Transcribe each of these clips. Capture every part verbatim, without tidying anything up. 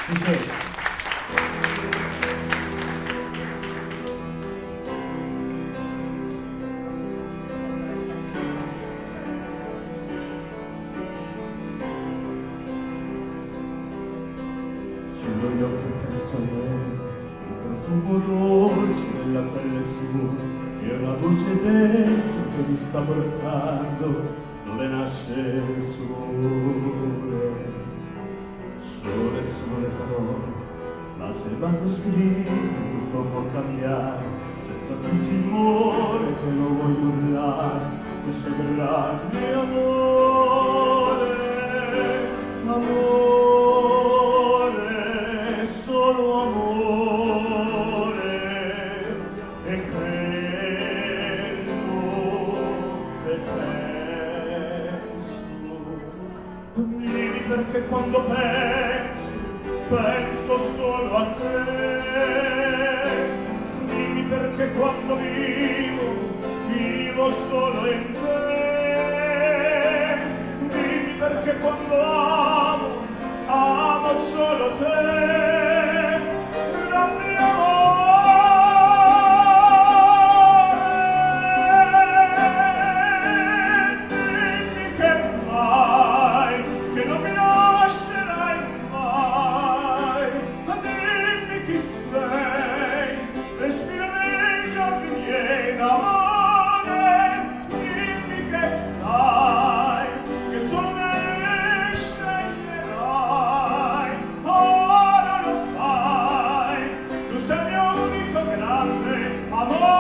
Ci sei. Chiudo gli occhi e penso a lei, un profumo dolce nella pelle sua e una voce dentro che mi sta portando dove nasce il sole. Sole, sole parole, ma se vanno scritte tutto può cambiare, senza più timore te lo voglio urlare, questo grande amore, amore, solo amore, e credo che penso, dimmi perché quando penso, penso solo a te, dimmi perché quando vivo, vivo solo in te, dimmi perché quando amo, amo solo te, grande amore, dimmi che mai, che non mi lascerai mai, dimmi chi sei, respiro nei giorni miei d'amore, dimmi che sai, che solo me sceglierai, ora lo sai, tu sei il mio unico grande amore.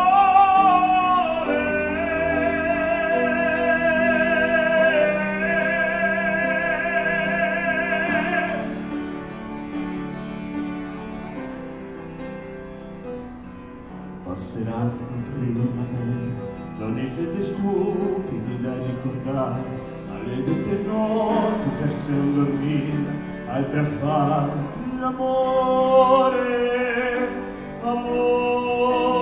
Passeranno primavere, giorni freddi e stupidi da ricordare, maledette notti perse a dormire, altre a fare l'amore, amore.